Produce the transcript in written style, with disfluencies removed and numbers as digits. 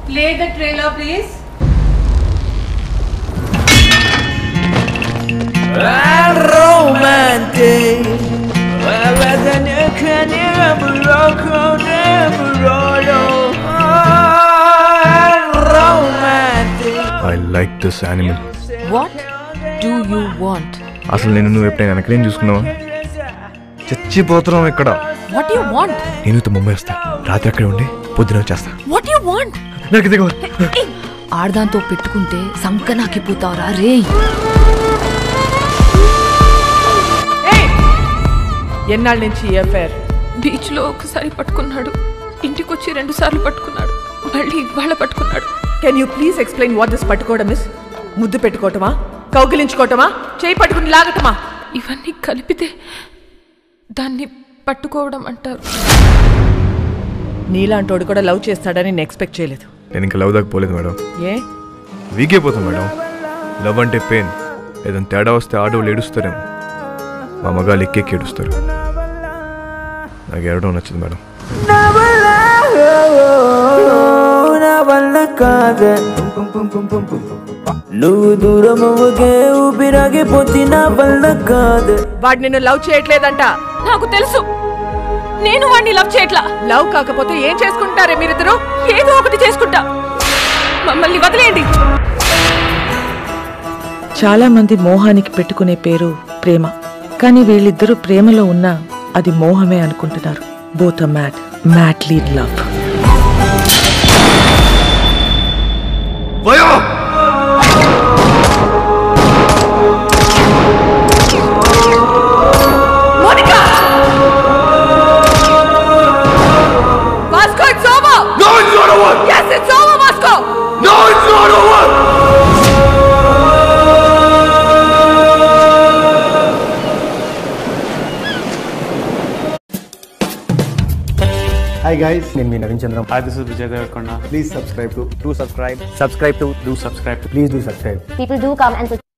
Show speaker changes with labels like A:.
A: Play the trailer, please.
B: Romantic.
C: I like this animal.
D: What do you want?
C: అసలు నేను నువ్వు ఎప్పుడైనా వెనకలేం చూసుకున్నావా? చచ్చిపోతున్నాం ఇక్కడ.
D: What do you want?
C: నేను ముంబై వస్తా, రాత్రి అక్కడే ఉండి పొద్దున వచ్చేస్తా.
D: What do you want?
C: నాకు దిగ
D: ఆడదాంతో పెట్టుకుంటే సంకనాకిపోతావరా రే.
A: ఎన్నాళ్ళ నుంచి ఈ అఫైర్?
D: బీచ్ లో ఒకసారి పట్టుకున్నాడు, ఇంటికి వచ్చి 2 సార్లు పట్టుకున్నాడు, మళ్ళీ ఇవాళ పట్టుకున్నాడు.
A: Can you please explain what this పట్టుకోవడం ఇస్? ముద్దు పెట్టుకోవటమా, కౌగిలించుకోవటమా, చేయి పట్టుకుని లాగటమా?
D: ఇవన్నీ కలిపితే దాన్ని పట్టుకోవడం అంటారు.
A: నీలాంటోడు కూడా లవ్ చేస్తాడని నేను ఎక్స్పెక్ట్ చేయలేదు.
C: నేను ఇంకా లవ్ దాకా పోలేదు మేడం.
A: ఏ
C: వీక్ అయిపోతాం మేడం. లవ్ అంటే పెయిన్. ఏదైనా తేడా వస్తే ఆడవాళ్ళు ఏడుస్తారేమో, మా మగాళ్ళు ఎక్కెక్కి ఏడుస్తారు. నాకు ఏడవడం నచ్చింది మేడం.
B: నువ్వు దూరం అవ్వకే ఊపిరాగిపోతే నా వల్ల కాదు.
A: వాడు నిన్ను లవ్ చేయట్లేదంట.
D: నాకు తెలుసు, నేను వాడిని లవ్ చేయట్లా.
A: లవ్ కాకపోతే ఏం చేసుకుంటారే మీరిద్దరు?
D: ఏదో ఒకటి చేసుకుంటా, మమ్మల్ని వదిలేయండి.
E: చాలా మంది మోహానికి పెట్టుకునే పేరు ప్రేమ, కానీ వీళ్ళిద్దరూ ప్రేమలో ఉన్నా అది మోహమే అనుకుంటున్నారు. Both are mad, madly in love.
F: Hi guys, నేను మీ Naveen Chandram.
G: Hi, this is Vijay Devarkonda.
F: Please subscribe to
G: Do subscribe.
F: subscribe to
G: Do subscribe.
F: please do subscribe.
H: People do come and